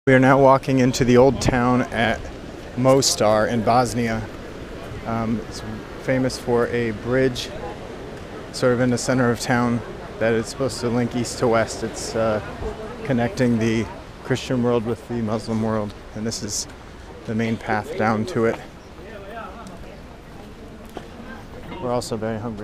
We are now walking into the old town at Mostar in Bosnia. It's famous for a bridge sort of in the center of town that is supposed to link east to west. It's connecting the Christian world with the Muslim world, and this is the main path down to it. We're also very hungry.